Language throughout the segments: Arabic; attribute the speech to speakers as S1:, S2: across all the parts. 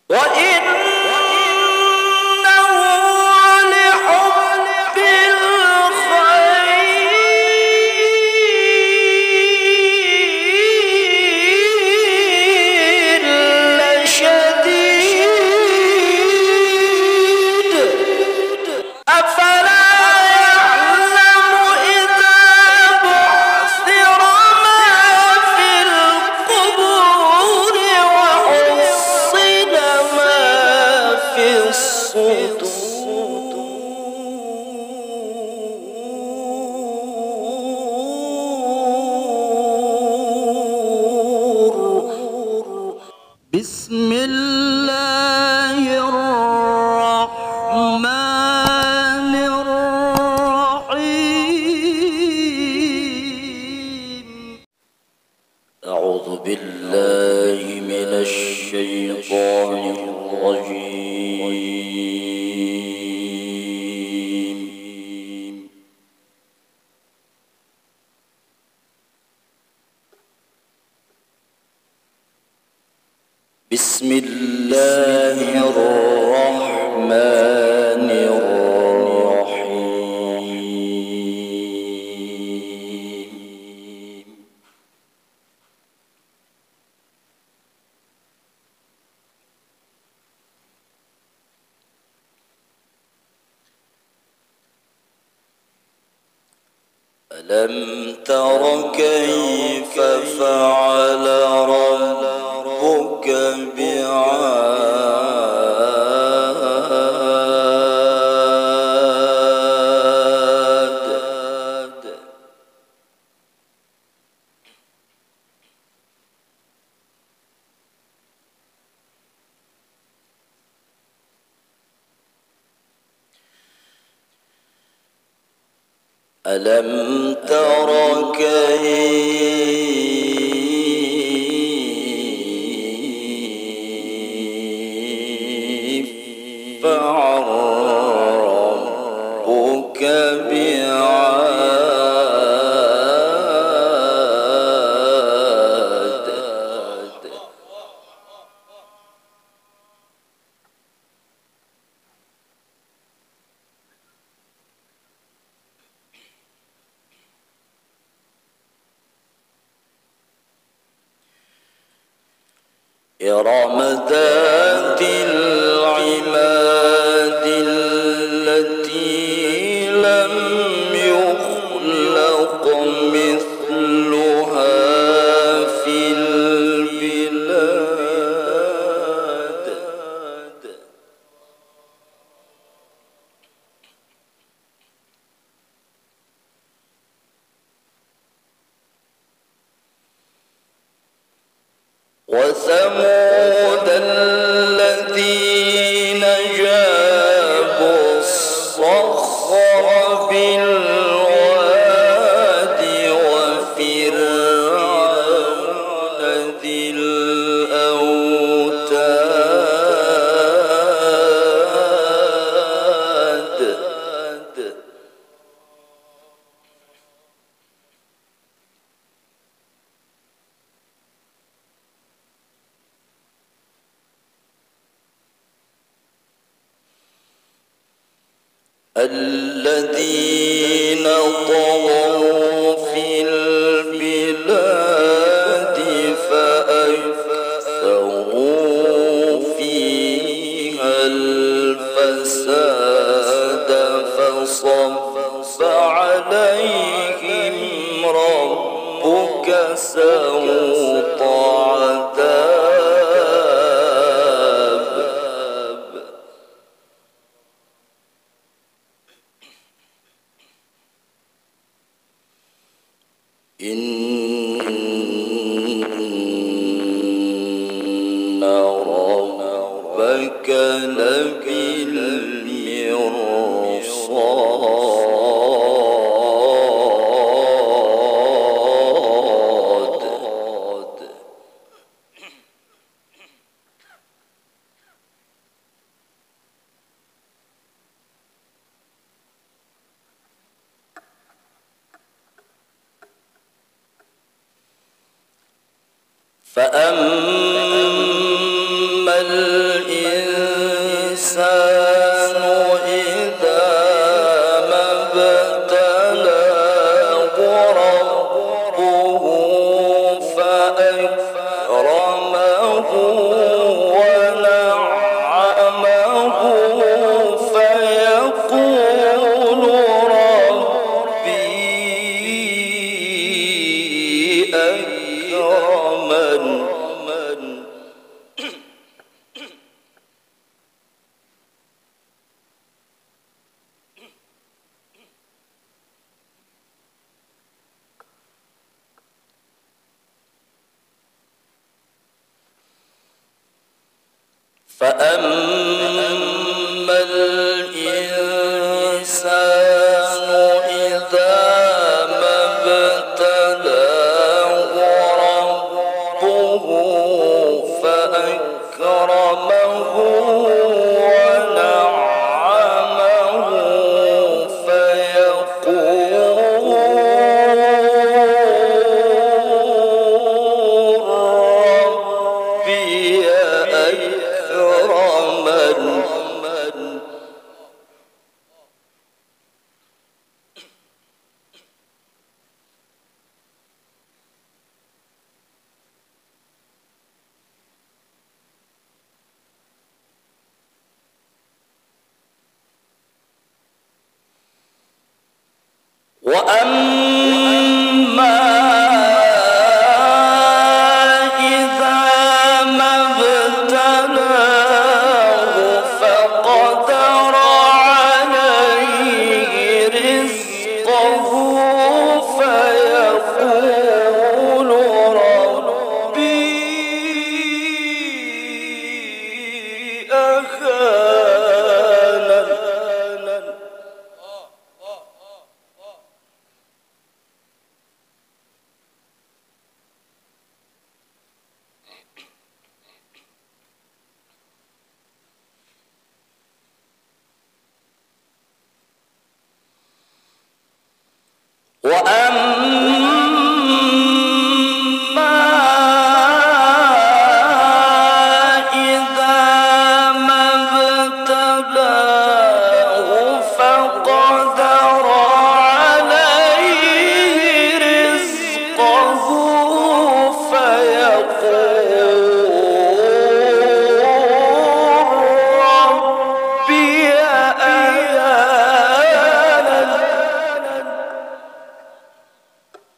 S1: بسم الله الرحمن الرحيم. أعوذ بالله من الشيطان الرجيم. بسم الله الرحمن الرحيم. ألم تر كيف فعل ربك بعاد؟ ألم تر كيف فعل ربك بعاد؟ إرم ذات العماد التي لم يخلق مثلها في البلاد. وثمود الذين جابوا الصخر بالواد وفرعون ذي الأوتاد. الذين طغوا في البلاد فأكثروا فيها الفساد فصب عليهم ربك سوط عذاب. إن ربك لبالمرصاد. فأما الإنسان إذا ما ابتلاه ربه فأكرمه ونعمه فيقول ربي أكرمن. فأما الإنسان إذا ما ابتلاه ربه فأكرمه ونعمه فيقول ربي أكرمن. وأما إذا ما ابتلاه فقدر عليه رزقه فيقول ربي أهانن. وأما إذا ما ابتلاه فقدر عليه رزقه فيقول ربي أهانن.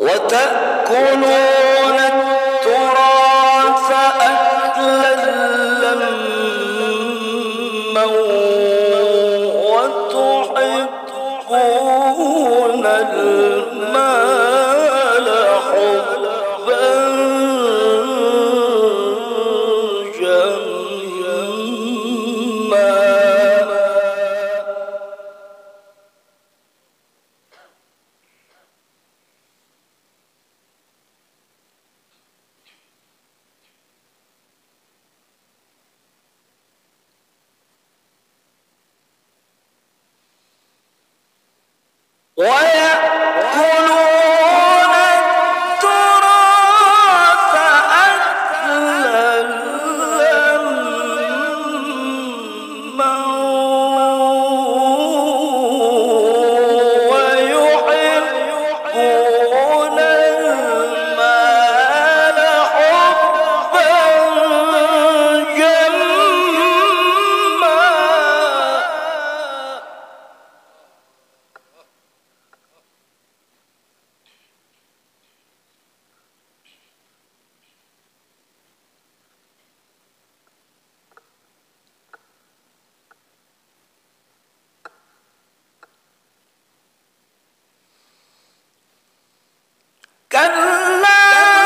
S1: وتأكلون التراث أكلا لما وتحبون المال حبا جما. ويأكلون التراث أكلا لما ويحبون المال حبا جما. كلا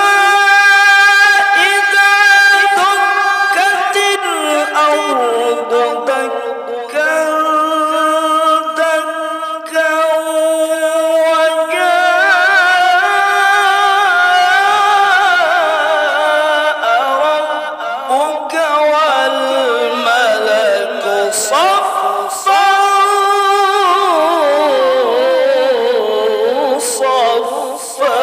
S1: إذا دكت الأرض دكا دكا وجاء ربك والملك صفا صفا.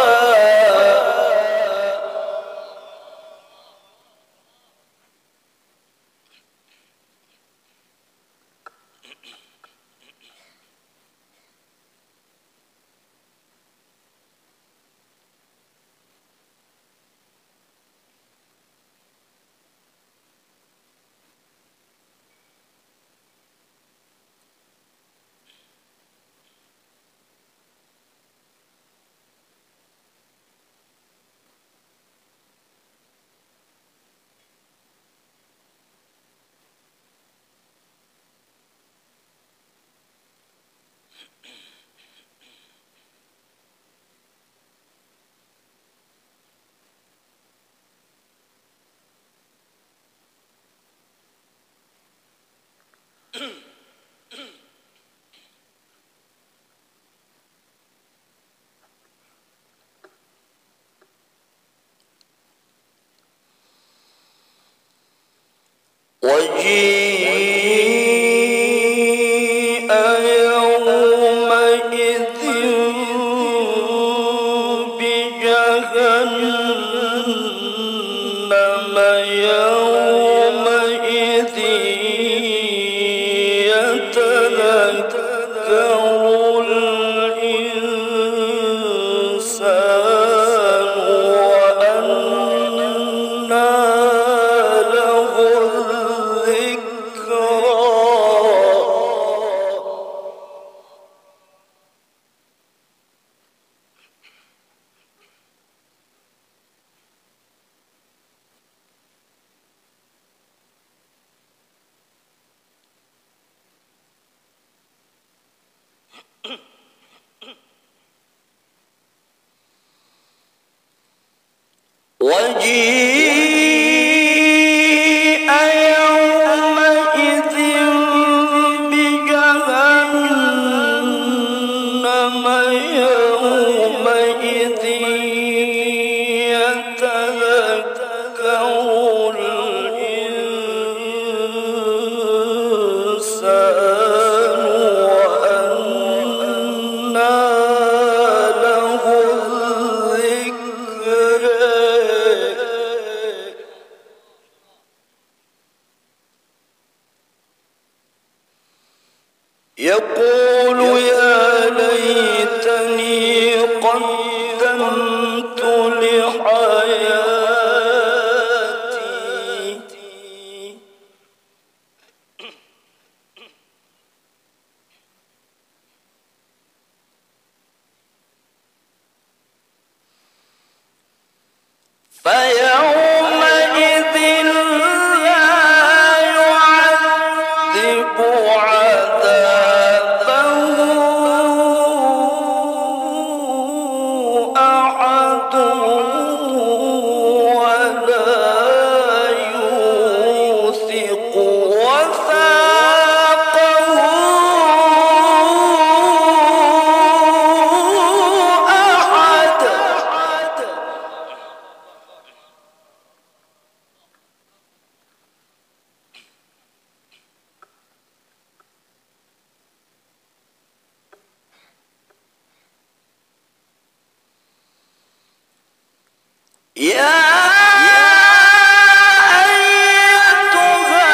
S1: وجيء يومئذ بجهنم يومئذ يتذكر الإنسان وأنى له الذكرى. وجيء يومئذ بجهنم يومئذ يتذكر الإنسان وأنى له يقول يا ليتني قدمت لحياتي. فيومئذ لا يعذب عذابه أحد ولا يوثق وثاقه أحد. يا أيتها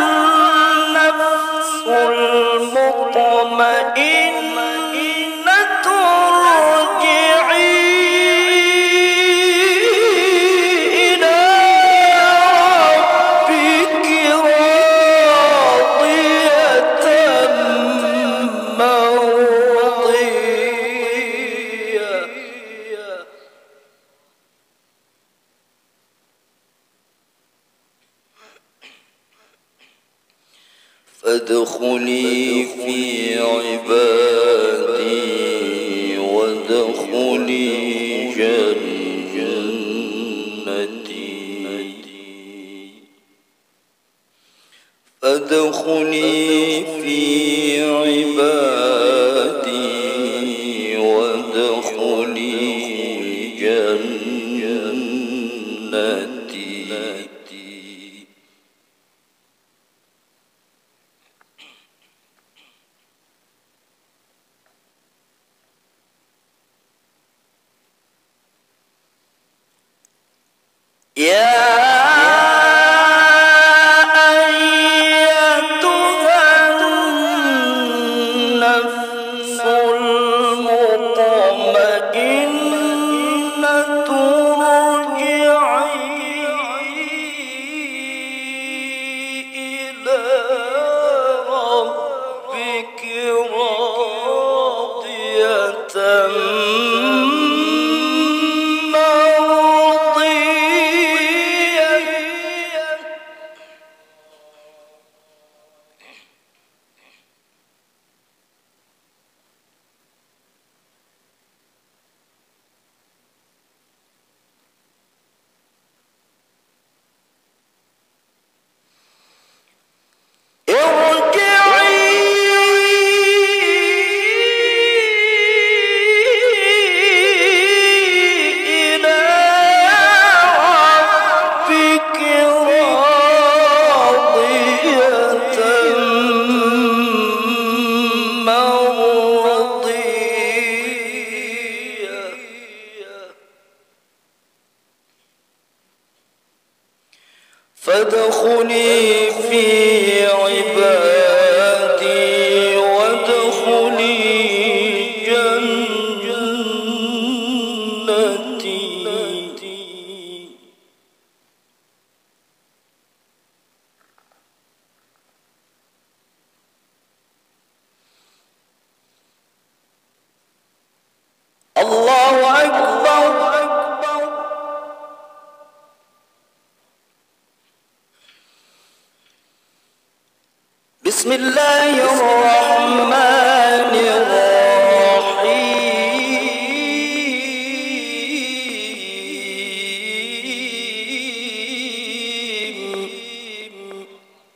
S1: النفس المطمئنة ارجعي إلى ربك راضية مرضية فادخلي في عبادي وادخلي جنتي. فادخلي في عبادي وادخلي جنتي. يا أيتها النفس المطمئنة ارجعي إلى ربك راضية فادخلي في عبادي وادخلي جنتي. الله أكبر. بسم الله الرحمن الرحيم.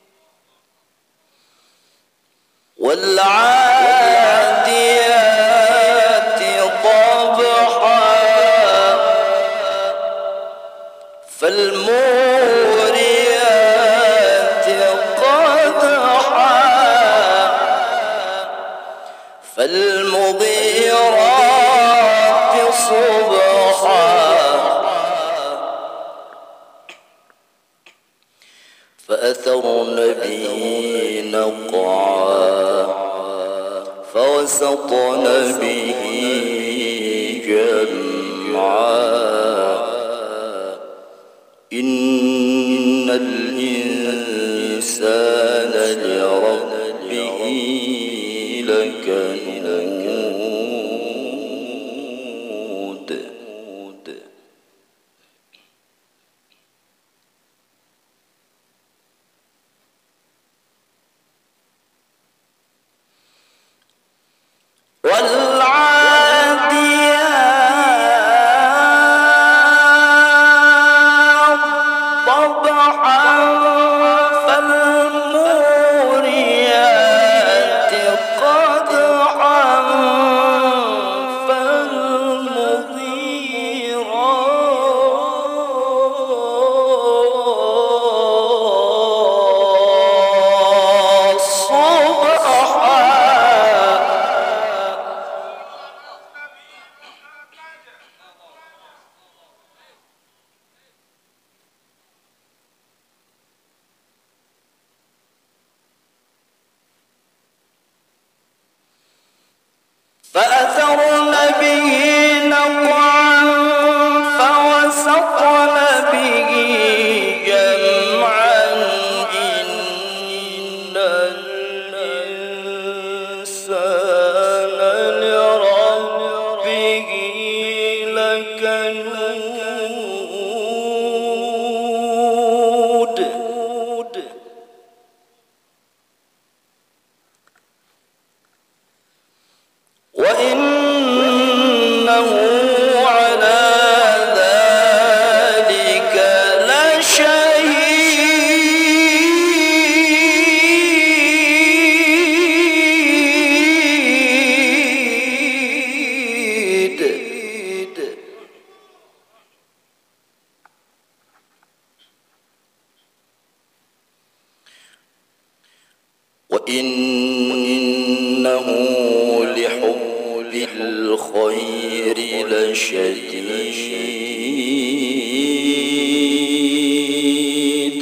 S1: والعاديات ضبحا فالموريات قدحا فالمغيرات صبحا فأثرن به نقعا فوسطن به جمعا إن الإنسان لربه لكنود فأثرن به نقعا فوسطن به جمعا إن الإنسان لربه لكنود وإنه على ذلك لشهيد وإنه لحب الخير لشديد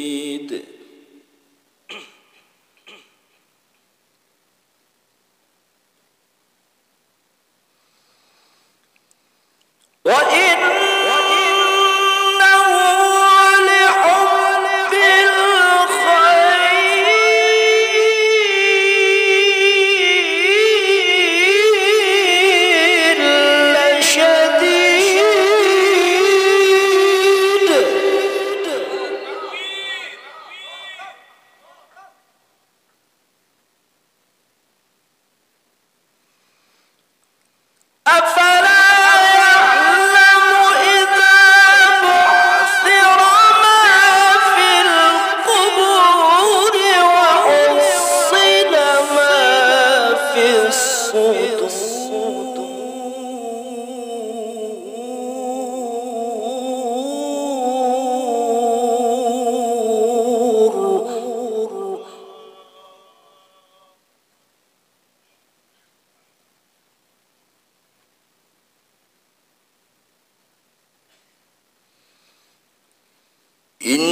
S1: إن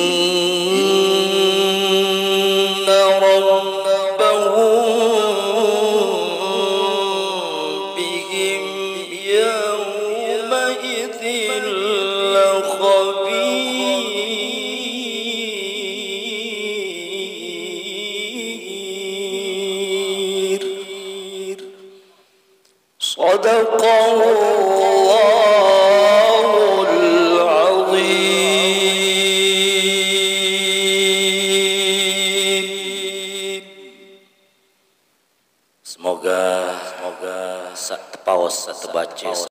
S1: ربهم بهم يومئذ لخبير صدق الله العظيم. Semoga sak tepaos sak terbaca